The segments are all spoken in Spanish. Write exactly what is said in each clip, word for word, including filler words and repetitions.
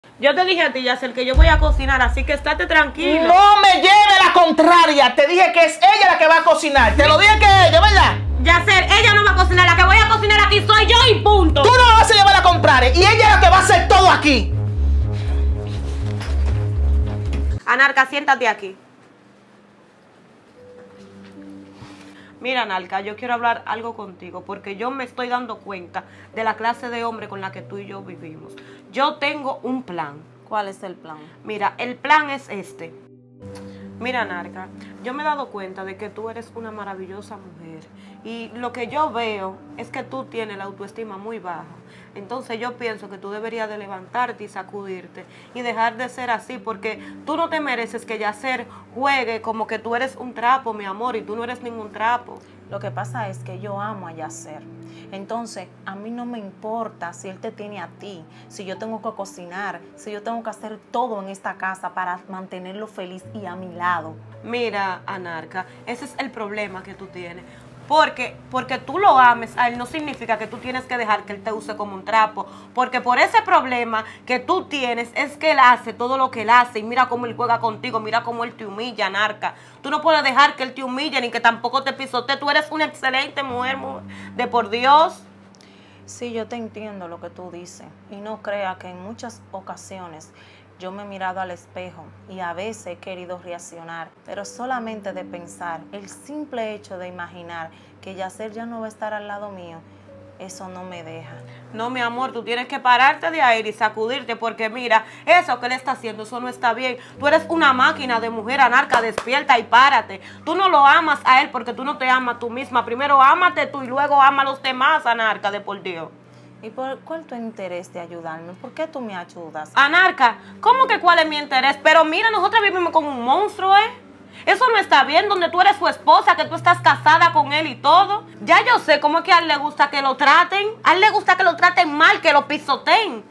Yo te dije a ti, Yacel, que yo voy a cocinar, así que estate tranquilo. No me lleve la contraria. Te dije que es ella la que va a cocinar. Te lo dije que es ella, ¿verdad? Yacel, ella no va a cocinar. La que voy a cocinar aquí soy yo y punto. Tú no me vas a llevar la contraria. Y ella es la que va a hacer todo aquí. Anarca, siéntate aquí. Mira, Anarca, yo quiero hablar algo contigo porque yo me estoy dando cuenta de la clase de hombre con la que tú y yo vivimos. Yo tengo un plan. ¿Cuál es el plan? Mira, el plan es este. Mira, Anarca, yo me he dado cuenta de que tú eres una maravillosa mujer y lo que yo veo es que tú tienes la autoestima muy baja. Entonces yo pienso que tú deberías de levantarte y sacudirte y dejar de ser así porque tú no te mereces que Yacel juegue como que tú eres un trapo, mi amor, y tú no eres ningún trapo. Lo que pasa es que yo amo a Yacel. Entonces, a mí no me importa si él te tiene a ti, si yo tengo que cocinar, si yo tengo que hacer todo en esta casa para mantenerlo feliz y a mi lado. Mira, Anarca, ese es el problema que tú tienes. Porque, porque tú lo ames a él no significa que tú tienes que dejar que él te use como un trapo. Porque por ese problema que tú tienes es que él hace todo lo que él hace. Y mira cómo él juega contigo, mira cómo él te humilla, Anarca. Tú no puedes dejar que él te humille ni que tampoco te pisotee. Tú eres una excelente mujer, mujer, de por Dios. Sí, yo te entiendo lo que tú dices. Y no crea que en muchas ocasiones yo me he mirado al espejo y a veces he querido reaccionar, pero solamente de pensar, el simple hecho de imaginar que Yacel ya no va a estar al lado mío, eso no me deja. No, mi amor, tú tienes que pararte de ahí y sacudirte porque mira, eso que él está haciendo, eso no está bien. Tú eres una máquina de mujer, Anarca, despierta y párate. Tú no lo amas a él porque tú no te amas tú misma. Primero ámate tú y luego ama a los demás, Anarca, de por Dios. ¿Y por cuál es tu interés de ayudarme? ¿Por qué tú me ayudas? Anarca, ¿cómo que cuál es mi interés? Pero mira, nosotros vivimos con un monstruo, ¿eh? Eso no está bien, donde tú eres su esposa, que tú estás casada con él y todo. Ya yo sé cómo es que a él le gusta que lo traten. A él le gusta que lo traten mal, que lo pisoteen.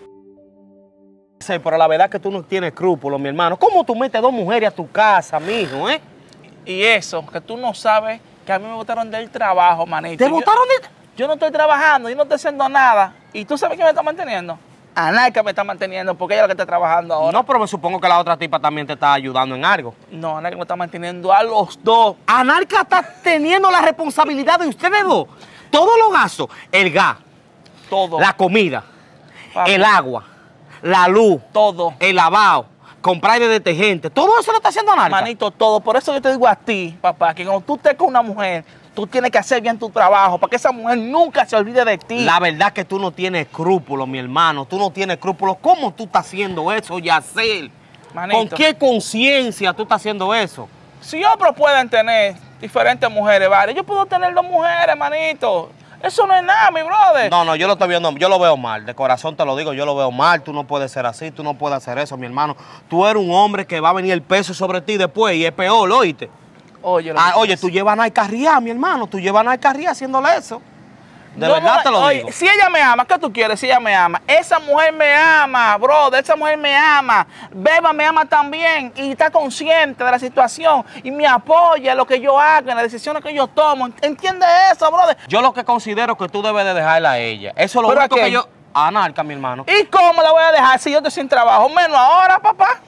Sí, pero la verdad es que tú no tienes escrúpulos, mi hermano. ¿Cómo tú metes dos mujeres a tu casa, mijo, eh? Y eso, que tú no sabes que a mí me botaron del trabajo, manito. ¿Te botaron de...? Yo no estoy trabajando, yo no estoy haciendo nada. ¿Y tú sabes quién me está manteniendo? Anarca me está manteniendo porque ella es la que está trabajando ahora. No, pero me supongo que la otra tipa también te está ayudando en algo. No, Anarca me está manteniendo a los dos. Anarca está teniendo la responsabilidad de ustedes dos. Todos los gastos, el gas, todo, la comida, papi, el agua, la luz, todo, el lavado, comprar de detergente, todo eso lo está haciendo Anarca. Manito, todo. Por eso yo te digo a ti, papá, que cuando tú estés con una mujer, tú tienes que hacer bien tu trabajo para que esa mujer nunca se olvide de ti. La verdad es que tú no tienes escrúpulos, mi hermano. Tú no tienes escrúpulos. ¿Cómo tú estás haciendo eso, Yacel? Manito, ¿con qué conciencia tú estás haciendo eso? Si otros pueden tener diferentes mujeres, ¿vale? Yo puedo tener dos mujeres, manito. Eso no es nada, mi brother. No, no, yo lo estoy viendo, yo lo veo mal. De corazón te lo digo, yo lo veo mal. Tú no puedes ser así, tú no puedes hacer eso, mi hermano. Tú eres un hombre que va a venir el peso sobre ti después y es peor, ¿oíste? Oye, ah, oye, tú llevas a Nike Carriá, mi hermano. Tú llevas a Nike Carriá haciéndole eso. De no, verdad no, te lo oye, digo. Si ella me ama, ¿qué tú quieres? Si ella me ama. Esa mujer me ama, brother. Esa mujer me ama. Beba me ama también. Y está consciente de la situación. Y me apoya en lo que yo hago, en las decisiones que yo tomo. ¿Entiendes eso, brother? Yo lo que considero que tú debes de dejarla a ella. Eso es lo único que yo... Anarca, mi hermano. ¿Y cómo la voy a dejar si yo estoy sin trabajo? Menos ahora, papá.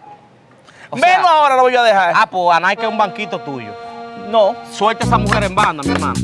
O sea, menos ahora la voy a dejar. Ah, pues Anarca es un banquito tuyo. No. Suelta a esa mujer en banda, mi hermano.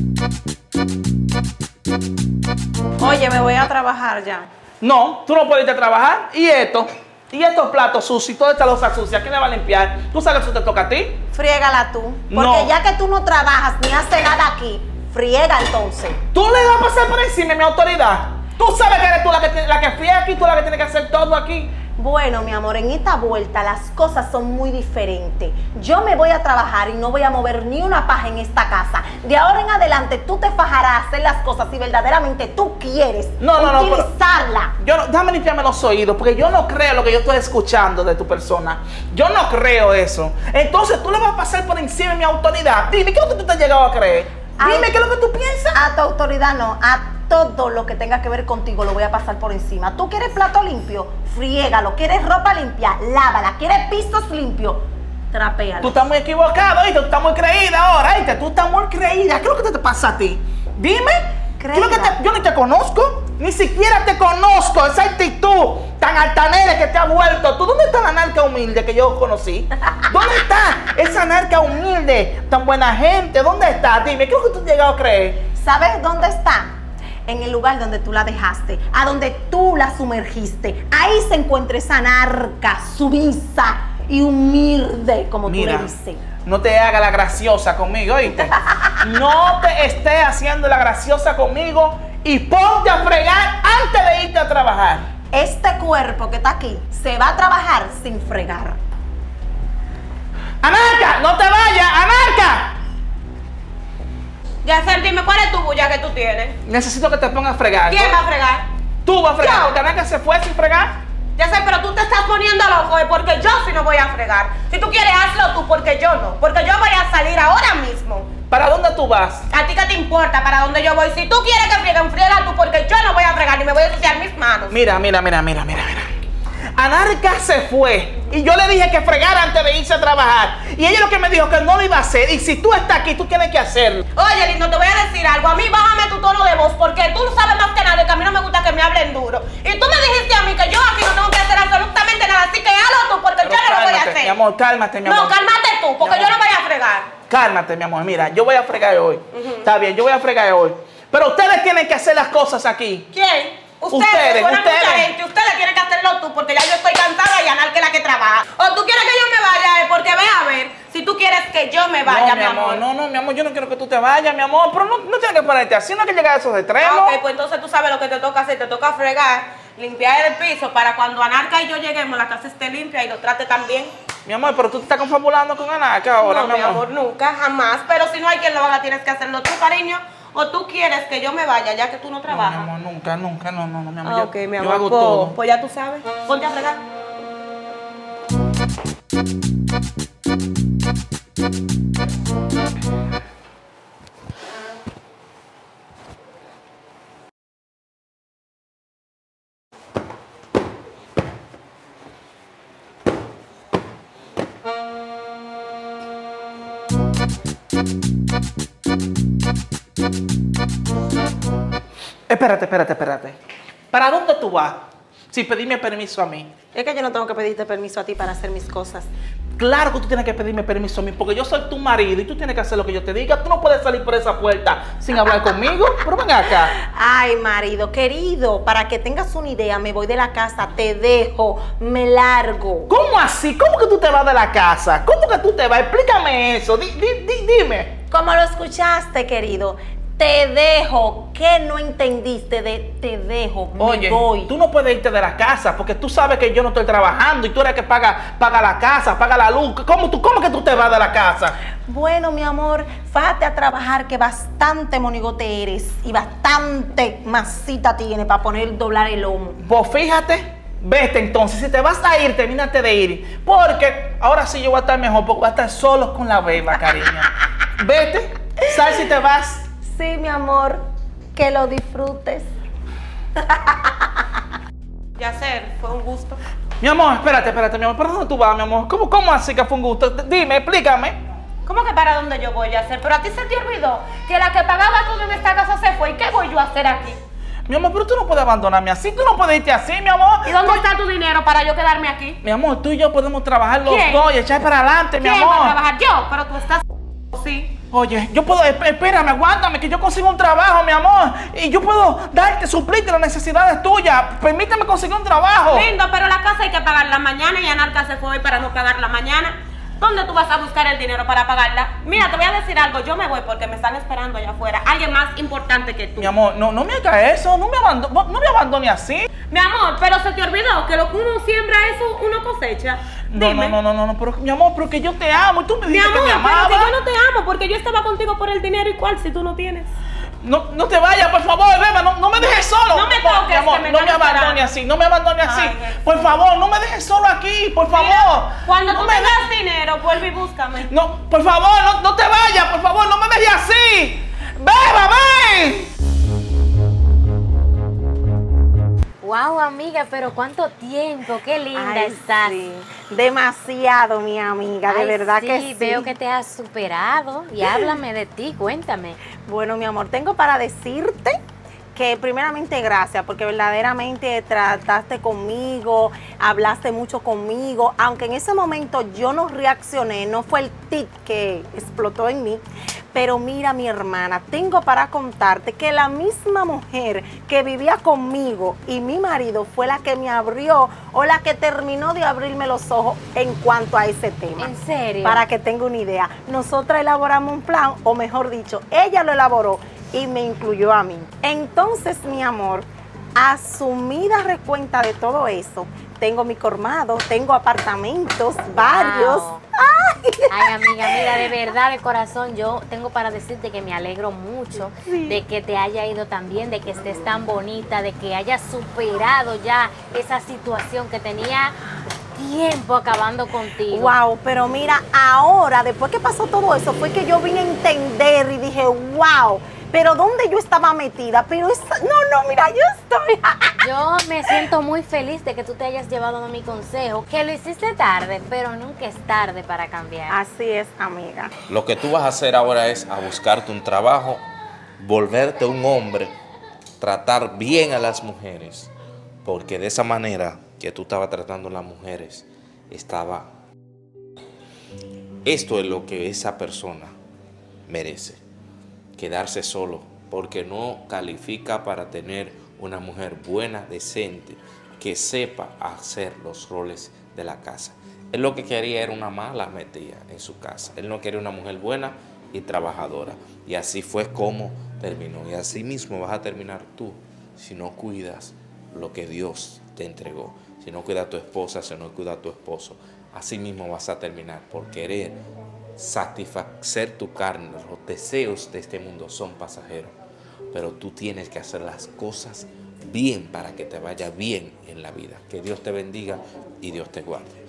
Oye, me voy a trabajar ya. No, tú no puedes irte a trabajar. ¿Y esto? ¿Y estos platos sucios? Toda esta loza sucia, ¿quién le va a limpiar? ¿Tú sabes que eso te toca a ti? Friégala tú. Porque no. Ya que tú no trabajas ni haces nada aquí, friega entonces. ¿Tú le vas a pasar por encima, mi autoridad? ¿Tú sabes que eres tú la que, la que friega aquí, tú la que tienes que hacer todo aquí? Bueno, mi amor, en esta vuelta las cosas son muy diferentes. Yo me voy a trabajar y no voy a mover ni una paja en esta casa. De ahora en adelante tú te fajarás a hacer las cosas si verdaderamente tú quieres no, no, utilizarla. No, yo no, déjame limpiarme los oídos porque yo no creo lo que yo estoy escuchando de tu persona. Yo no creo eso. Entonces tú le vas a pasar por encima de mi autoridad. Dime, ¿qué es lo que tú te has llegado a creer? Dime, ¿qué es lo que tú piensas? A tu autoridad no, a todo lo que tenga que ver contigo lo voy a pasar por encima. ¿Tú quieres plato limpio? Friégalo. ¿Quieres ropa limpia? Lávala. ¿Quieres pisos limpios? Trapéalo. Tú estás muy equivocado, ¿oíste? Tú estás muy creída ahora, ¿oíste? Tú estás muy creída. ¿Qué es lo que te pasa a ti? Dime. ¿Qué es lo que te, yo ni te conozco. Ni siquiera te conozco. Esa actitud tan tan altanera que te ha vuelto. ¿Tú dónde está la narca humilde que yo conocí? ¿Dónde está esa narca humilde, tan buena gente? ¿Dónde está? Dime, ¿qué es lo que tú has llegado a creer? ¿Sabes dónde está? En el lugar donde tú la dejaste, a donde tú la sumergiste. Ahí se encuentra esa narca sumisa y humilde, como Mira, tú le dices. no te hagas la graciosa conmigo, ¿oíste? No te estés haciendo la graciosa conmigo y ponte a fregar antes de irte a trabajar. Este cuerpo que está aquí se va a trabajar sin fregar. ¡Anarca! ¡No te vayas! ¡Anarca! Yacer, dime, ¿cuál es tu bulla que tú tienes? Necesito que te pongas a fregar. ¿Quién va a fregar? Tú vas a fregar, Yo. porque Anarca se fue sin fregar. Yacer, pero tú te estás poniendo loco, ¿eh? Porque yo sí no voy a fregar. Si tú quieres, hazlo tú, porque yo no. Porque yo voy a salir ahora mismo. ¿Para dónde tú vas? ¿A ti qué te importa para dónde yo voy? Si tú quieres que frieguen, friega tú, porque yo no voy a fregar ni me voy a ensuciar mis manos. Mira, mira, mira, mira, mira, mira. Anarca se fue y yo le dije que fregara antes de irse a trabajar. Y ella lo que me dijo que no lo iba a hacer. Y si tú estás aquí, tú tienes que hacerlo. Oye, lindo, te voy a decir algo. A mí bájame tu tono de voz, porque tú sabes más que nadie que a mí no me gusta que me hablen duro. Y tú me dijiste a mí que yo aquí no tengo que hacer absolutamente nada, así que hazlo tú, porque Pero yo no lo voy a cálmate, hacer. mi amor, cálmate, mi amor. No, cálmate tú, porque Mi yo amor. no voy a fregar. Cálmate, mi amor. Mira, yo voy a fregar hoy. Está bien, yo voy a fregar hoy. Pero ustedes tienen que hacer las cosas aquí. ¿Quién? Ustedes, Ustedes, fueron mucha ustedes. gente, ustedes tienen que hacerlo tú, porque ya yo estoy cansada y Anal que es la que trabaja. O tú quieres que yo me vaya, eh, porque ve a ver, si tú quieres que yo me vaya, no, mi amor. No, no, mi amor, yo no quiero que tú te vayas, mi amor. Pero no, no tienes que ponerte así, no hay que llegar a esos extremos. Ah, ok, pues entonces tú sabes lo que te toca hacer, te toca fregar, limpiar el piso para cuando Anarca y yo lleguemos, la casa esté limpia y lo trate tan bien. Mi amor, pero tú te estás confabulando con Anarca ahora, No, mi amor. nunca, jamás. Pero si no hay quien lo haga, tienes que hacerlo tú, cariño. O tú quieres que yo me vaya, ya que tú no No, trabajas. mi amor, nunca, nunca, no, no, no, mi amor. Ah, yo, ok, mi yo amor. hago pues, todo. Pues ya tú sabes. Ponte a fregar. Espérate, espérate, espérate. ¿Para dónde tú vas? Sin pedirme permiso a mí. Es que yo no tengo que pedirte permiso a ti para hacer mis cosas. Claro que tú tienes que pedirme permiso a mí, porque yo soy tu marido y tú tienes que hacer lo que yo te diga. Tú no puedes salir por esa puerta sin hablar conmigo. Pero ven acá. Ay, marido, querido, para que tengas una idea, me voy de la casa, te dejo, me largo. ¿Cómo así? ¿Cómo que tú te vas de la casa? ¿Cómo que tú te vas? Explícame eso. Di- di- di- dime. Como lo escuchaste, querido, te dejo. ¿Qué no entendiste de te dejo? Me Oye, voy. tú no puedes irte de la casa porque tú sabes que yo no estoy trabajando y tú eres el que paga, paga la casa, paga la luz. ¿Cómo, tú, ¿Cómo que tú te vas de la casa? Bueno, mi amor, fájate a trabajar que bastante monigote eres y bastante masita tiene para poner doblar el lomo. Pues fíjate, vete entonces. Si te vas a ir, termínate de ir. Porque ahora sí yo voy a estar mejor porque voy a estar solo con la beba, cariño. Vete, sal si te vas. Sí, mi amor, que lo disfrutes. Yacer, fue un gusto. Mi amor, espérate, espérate, mi amor. ¿Para dónde tú vas, mi amor? ¿Cómo, cómo así que fue un gusto? Dime, explícame. ¿Cómo que para dónde yo voy a hacer? Pero a ti se te olvidó que la que pagaba todo en esta casa se fue. ¿Y qué voy yo a hacer aquí? Mi amor, pero tú no puedes abandonarme así. Tú no puedes irte así, mi amor. ¿Y dónde está tu dinero para yo quedarme aquí? Mi amor, tú y yo podemos trabajar los ¿Quién? dos y echar para adelante, mi ¿Quién amor. va a trabajar? Yo, pero tú estás sí. Oye, yo puedo, esp- espérame, aguántame, que yo consigo un trabajo, mi amor. Y yo puedo darte, suplirte las necesidades tuyas. Permíteme conseguir un trabajo. Lindo, pero la casa hay que pagarla mañana y Anarca se fue hoy para no pagarla mañana. ¿Dónde tú vas a buscar el dinero para pagarla? Mira, te voy a decir algo, yo me voy porque me están esperando allá afuera. Alguien más importante que tú. Mi amor, no, no me hagas eso, no me, abando- no me abandone así. Mi amor, pero se te olvidó que lo que uno siembra, eso uno cosecha. No, Dime. no, no, no, no, pero mi amor, porque yo te amo y tú me Mi dijiste amor, que me pero amabas. que yo no te amo porque yo estaba contigo por el dinero y cuál si tú no tienes. No, no te vayas, por favor, beba, no, no me dejes solo. No me Por- toques, mi amor, que me no me están abandone esperando. así, no me abandone así. Ay, Jesús. Por favor, no me dejes solo aquí, por favor. Mira, cuando no tú me tengas dinero, vuelve y búscame. No, por favor, no, no te vayas, por favor, no me dejes así. ¡Beba, ven! Wow, amiga, pero cuánto tiempo, qué linda Ay, estás. sí. Demasiado, mi amiga, de Ay, verdad sí, que sí. veo que te has superado y háblame de ti, cuéntame. Bueno, mi amor, tengo para decirte que primeramente gracias, porque verdaderamente trataste conmigo, hablaste mucho conmigo, aunque en ese momento yo no reaccioné, no fue el tic que explotó en mí, pero mira mi hermana, tengo para contarte que la misma mujer que vivía conmigo y mi marido fue la que me abrió o la que terminó de abrirme los ojos en cuanto a ese tema. ¿En serio? Para que tenga una idea, nosotras elaboramos un plan, o mejor dicho, ella lo elaboró y me incluyó a mí. Entonces, mi amor, asumida recuenta de todo eso, tengo mi colmado, tengo apartamentos, varios. Wow. Ay, amiga, mira, de verdad, de corazón, yo tengo para decirte que me alegro mucho Sí. de que te haya ido tan bien, de que estés tan bonita, de que hayas superado ya esa situación que tenía tiempo acabando contigo. Wow, pero mira, ahora, después que pasó todo eso, fue que yo vine a entender y dije, wow, pero ¿dónde yo estaba metida? Pero es, no, no, mira, yo estoy... Yo me siento muy feliz de que tú te hayas llevado mi consejo, que lo hiciste tarde, pero nunca es tarde para cambiar. Así es, amiga. Lo que tú vas a hacer ahora es a buscarte un trabajo, volverte un hombre, tratar bien a las mujeres, porque de esa manera que tú estabas tratando a las mujeres, estaba... Esto es lo que esa persona merece, quedarse solo, porque no califica para tener una mujer buena, decente, que sepa hacer los roles de la casa. Él lo que quería era una mala metida en su casa. Él no quería una mujer buena y trabajadora. Y así fue como terminó. Y así mismo vas a terminar tú si no cuidas lo que Dios te entregó. Si no cuidas a tu esposa, si no cuidas a tu esposo. Así mismo vas a terminar por querer satisfacer tu carne. Los deseos de este mundo son pasajeros. Pero tú tienes que hacer las cosas bien para que te vaya bien en la vida. Que Dios te bendiga y Dios te guarde.